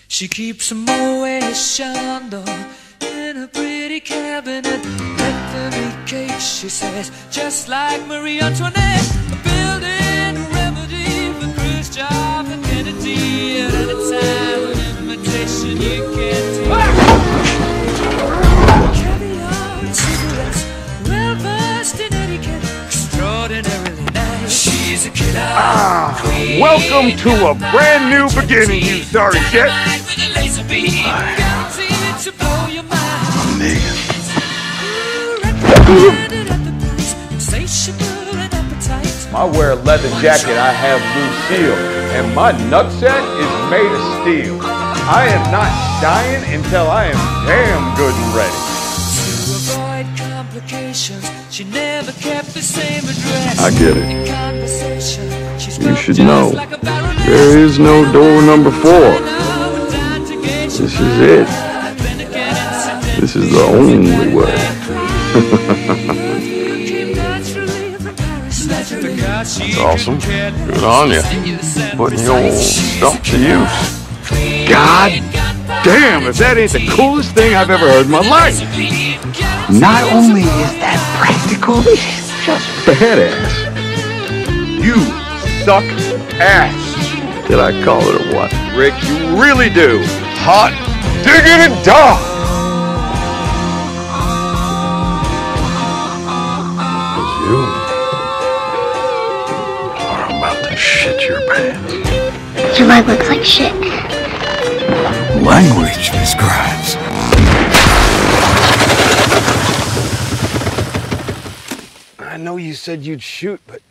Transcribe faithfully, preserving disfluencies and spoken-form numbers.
She keeps a Moet Chandon in a pretty cabinet. Bethany cake, she says, just like Marie Antoinette. A building remedy for Khrushchev and Kennedy. At any time, an invitation you can take. Caviar and cigarettes, well versed in etiquette, extraordinarily nice. She's a killer. Ah, welcome to a brand new beginning, you sorry shit. I'm Negan. I wear a leather jacket, I have Lucille, and my nutsack is made of steel. I am not dying until I am damn good and ready. To avoid complications, she never kept the same address. I get it. You should know. There is no door number four. This is it. This is the only way. That's awesome. Good on you. Putting your stump to use. God damn, if that ain't the coolest thing I've ever heard in my life. Not only is that practical, it's just badass. You suck ass. Did I call it or what? Rick, you really do. Hot diggity dog. You are about to shit your pants. Your leg looks like shit. Language, Miss Grimes. I know you said you'd shoot, but